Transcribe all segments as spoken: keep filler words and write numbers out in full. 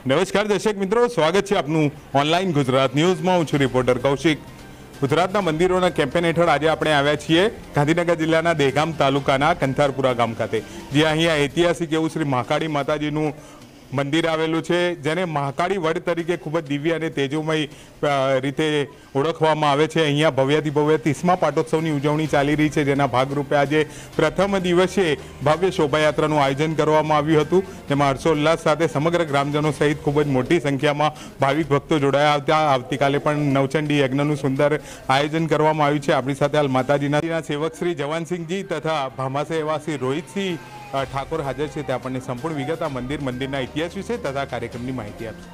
નમસ્કાર દર્શક મિત્રો, સ્વાગત છે આપનું ઓનલાઈન ગુજરાત ન્યૂઝમાં। હું છું રિપોર્ટર કૌશિક। ગુજરાતના મંદિરોના કેમ્પેન હેઠળ આજે આપણે આવ્યા છીએ ગાંધીનગર જિલ્લાના દહેગામ તાલુકાના કંથારપુરા ગામ ખાતે, જ્યાં અહીંયા ઐતિહાસિક એવું શ્રી મહાકાળી માતાજીનું મંદિર આવેલું છે, જેને મહાકાળી વડ તરીકે ખૂબ જ દિવ્ય અને તેજોમય રીતે ઓળખવામાં આવે છે। અહીંયા ભવ્યાથી ભવ્ય ત્રીસમા પાટોત્સવની ઉજવણી ચાલી રહી છે, જેના ભાગરૂપે આજે પ્રથમ દિવસે ભવ્ય શોભાયાત્રાનું આયોજન કરવામાં આવ્યું હતું, જેમાં હર્ષોલ્લાસ સાથે સમગ્ર ગ્રામજનો સહિત ખૂબ જ મોટી સંખ્યામાં ભાવિક ભક્તો જોડાયા હતા। આવતીકાલે પણ નવચંડી યજ્ઞનું સુંદર આયોજન કરવામાં આવ્યું છે। આપણી સાથે હાલ માતાજીના સેવક શ્રી જવાનસિંહજી તથા ભામાસા એવા શ્રી રોહિતસિંહ ઠાકોર હાજર છે। તે આપણને સંપૂર્ણ વિગત આ મંદિર મંદિરના ઇતિહાસ વિશે તથા કાર્યક્રમની માહિતી આપશે।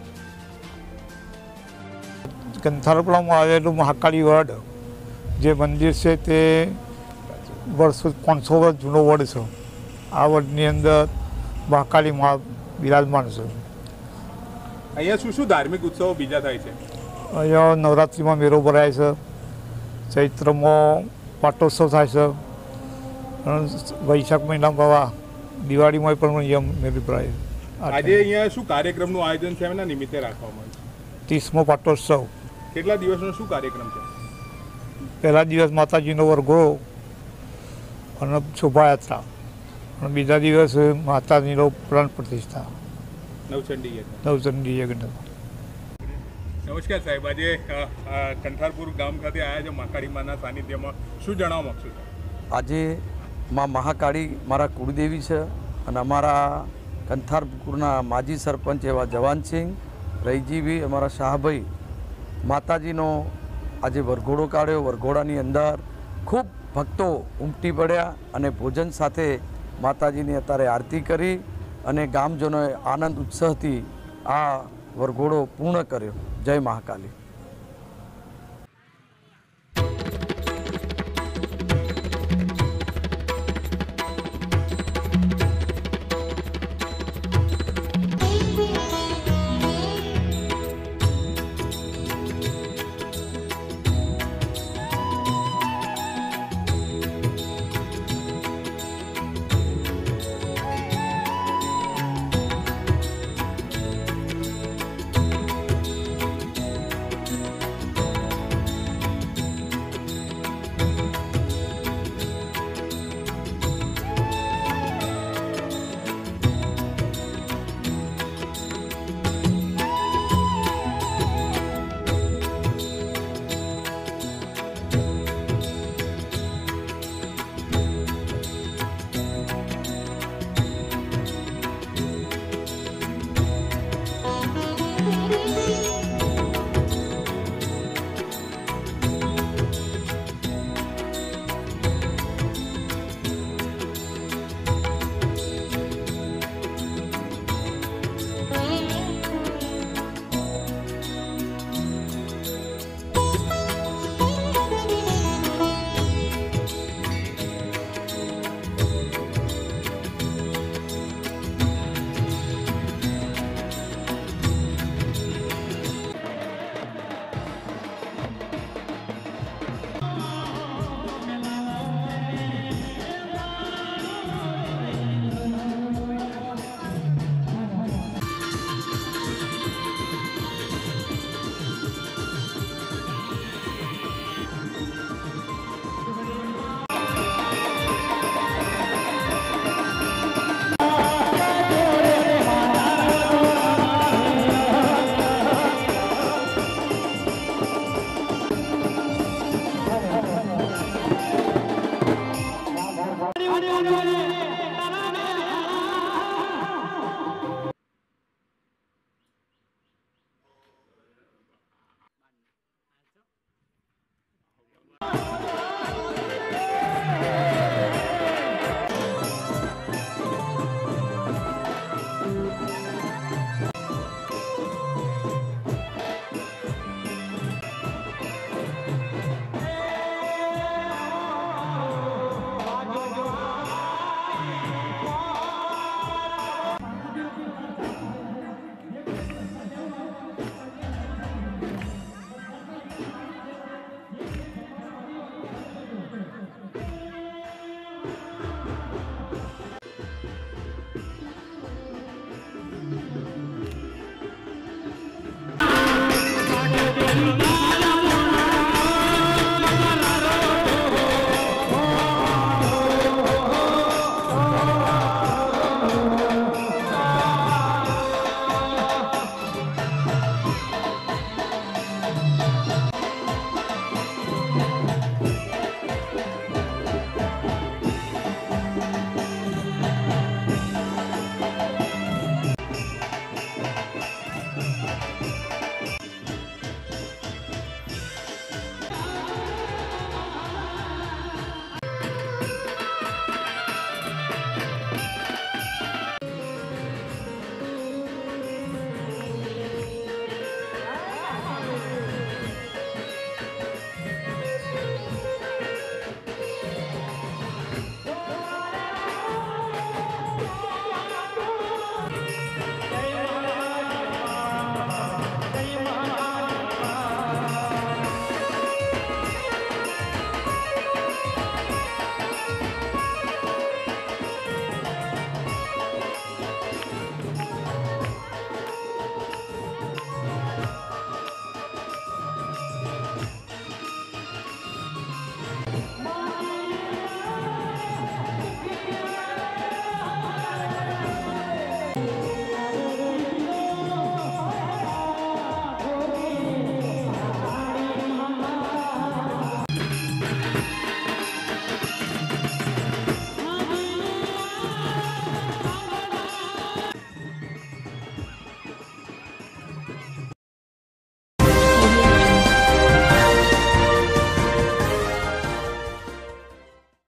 કંથારપુરામાં આવેલું મહાકાળી વડ જે મંદિર છે તે વર્ષો પાંચસો વર્ષ જૂનો વડ છે। આ વડની અંદર મહાકાળી મા બિરાજમાન છે। અહીંયા શું શું ધાર્મિક ઉત્સવો બીજા થાય છે? અહીંયા નવરાત્રિમાં મેળો ભરાય છે, ચૈત્રમાં પાટોત્સવ થાય છે, વૈશાખ મહિનામાં બાવા દિવાળીમાં પણ અહીંયા મેળો ભરાય છે। આજે અહીંયા શું કાર્યક્રમનું આયોજન છે, એના નિમિત્તે રાખવામાં આવ્યું છે? ત્રીસમો પાટોત્સવ। કેટલા દિવસનો શું કાર્યક્રમ છે? પહેલા દિવસ માતાજીનો વરઘોડો અને શોભાયાત્રા, અને બીજા દિવસ માતાજીનો પ્રાણ પ્રતિષ્ઠા, નવચંડી યજ્ઞ નવચંડી યજ્ઞ। નમસ્કાર સાહેબ, આજે કંથારપુર ગામ ખાતે આવ્યા છે મહાકાળી માના સાનિધ્યમાં, શું જણાવવા માંગશો? આજે માં મહાકાળી મારા કુળદેવી છે, અને અમારા કંથારપુરના માજી સરપંચ એવા જવાનસિંહ રહીજીભાઈ, અમારા શાહભાઈ માતાજીનો આજે વરઘોડો કાઢ્યો। વરઘોડાની અંદર ખૂબ ભક્તો ઉમટી પડ્યા અને ભોજન સાથે માતાજીની અત્યારે આરતી કરી અને ગામજનોએ આનંદ ઉત્સાહથી આ વરઘોડો પૂર્ણ કર્યો। જય મહાકાળી।